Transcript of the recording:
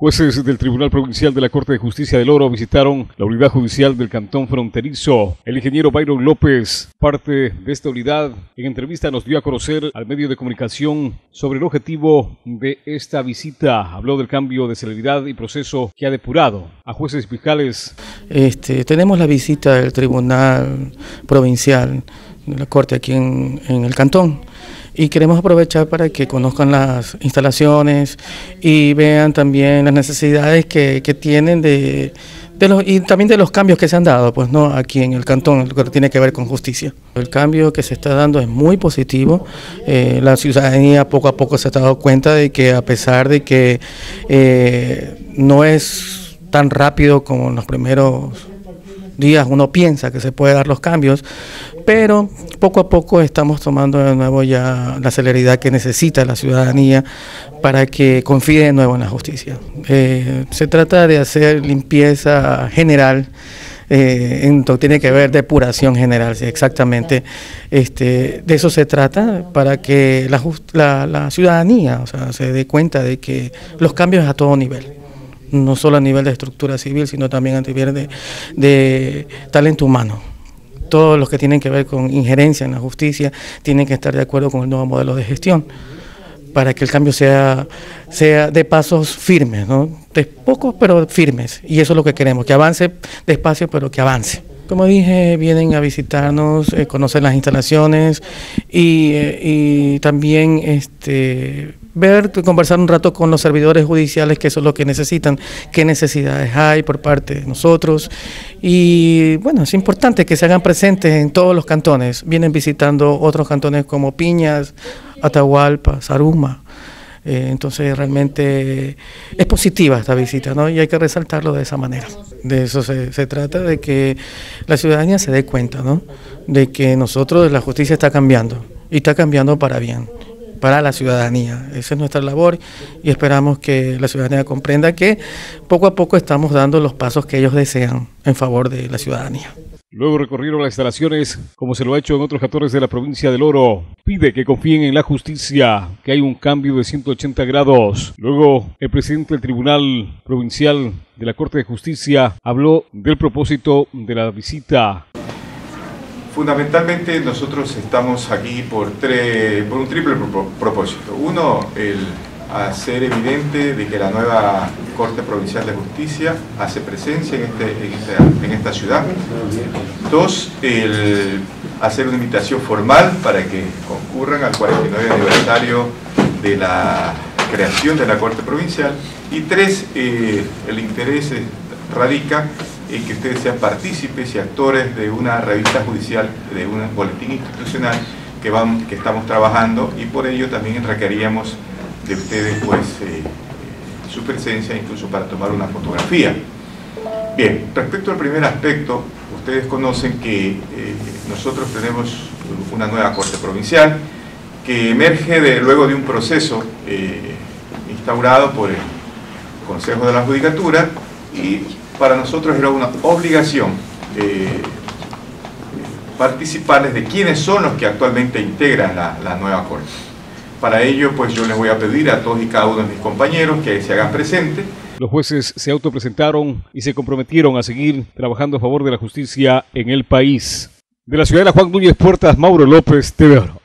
Jueces del Tribunal Provincial de la Corte de Justicia del Oro visitaron la unidad judicial del Cantón Fronterizo. El ingeniero Byron López, parte de esta unidad, en entrevista nos dio a conocer al medio de comunicación sobre el objetivo de esta visita. Habló del cambio de celeridad y proceso que ha depurado a jueces y fiscales. Tenemos la visita del Tribunal Provincial de la Corte aquí en el Cantón. Y queremos aprovechar para que conozcan las instalaciones y vean también las necesidades que tienen y también de los cambios que se han dado, pues no aquí en el cantón, lo que tiene que ver con justicia. El cambio que se está dando es muy positivo. La ciudadanía poco a poco se ha dado cuenta de que, a pesar de que no es tan rápido como en los primeros días uno piensa que se puede dar los cambios, pero poco a poco estamos tomando de nuevo ya la celeridad que necesita la ciudadanía para que confíe de nuevo en la justicia. Se trata de hacer limpieza general, tiene que ver depuración general, sí, exactamente. De eso se trata, para que la ciudadanía, se dé cuenta de que los cambios a todo nivel, no solo a nivel de estructura civil, sino también a nivel de talento humano. Todos los que tienen que ver con injerencia en la justicia tienen que estar de acuerdo con el nuevo modelo de gestión, para que el cambio sea de pasos firmes, ¿no? De pocos pero firmes, y eso es lo que queremos, que avance despacio pero que avance. Como dije, vienen a visitarnos, conocer las instalaciones y también conversar un rato con los servidores judiciales, que eso es lo que necesitan, qué necesidades hay por parte de nosotros. Y bueno, es importante que se hagan presentes en todos los cantones. Vienen visitando otros cantones como Piñas, Atahualpa, Zaruma. Entonces realmente es positiva esta visita, ¿no? Y hay que resaltarlo de esa manera. De eso se trata, de que la ciudadanía se dé cuenta, ¿no? De que la justicia está cambiando, y está cambiando para bien, para la ciudadanía. Esa es nuestra labor, y esperamos que la ciudadanía comprenda que poco a poco estamos dando los pasos que ellos desean en favor de la ciudadanía. Luego recorrieron las instalaciones, como se lo ha hecho en otros cantones de la provincia del Oro. Pide que confíen en la justicia, que hay un cambio de 180 grados. Luego, el presidente del Tribunal Provincial de la Corte de Justicia habló del propósito de la visita. Fundamentalmente nosotros estamos aquí por un triple propósito. Uno, el hacer evidente de que la nueva Corte Provincial de Justicia hace presencia en esta ciudad. Dos, el hacer una invitación formal para que concurran al 49 aniversario de la creación de la Corte Provincial. Y tres, el interés radica en que ustedes sean partícipes y actores de una revista judicial, de un boletín institucional que estamos trabajando, y por ello también requeríamos de ustedes su presencia, incluso para tomar una fotografía. Bien, respecto al primer aspecto, ustedes conocen que nosotros tenemos una nueva Corte Provincial que emerge luego de un proceso instaurado por el Consejo de la Judicatura, y para nosotros era una obligación participarles de quiénes son los que actualmente integran la nueva Corte. Para ello, pues yo les voy a pedir a todos y cada uno de mis compañeros que se hagan presentes. Los jueces se autopresentaron y se comprometieron a seguir trabajando a favor de la justicia en el país. De la ciudad de Juan Núñez Puertas, Mauro López, TV Oro.